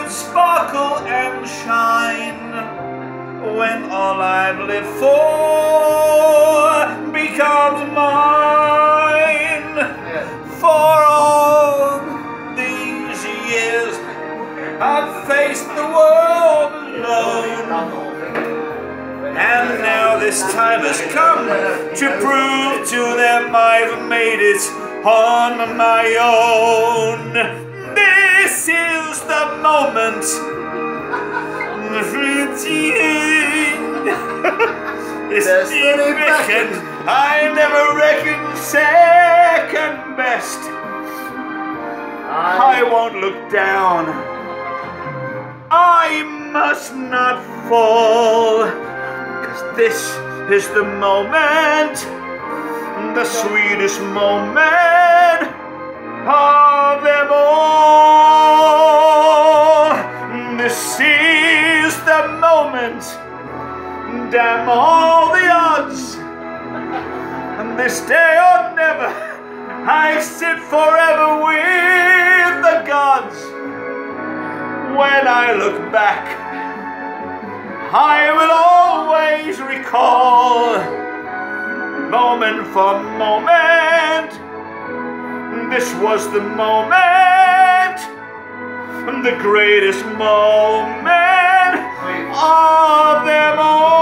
would sparkle and shine when all I've lived for becomes mine. For all these years I've faced the world alone, and now this time has come to prove to them I've made it on my own. This is the moment. This reckon, I never reckoned second best. I won't look down. I must not fall, 'cause this is the moment, the sweetest moment of them all. This is the moment, damn all the odds, and this day or never, I sit forever with the gods. When I look back, I will always recall, moment for moment, this was the moment, the greatest moment of them all.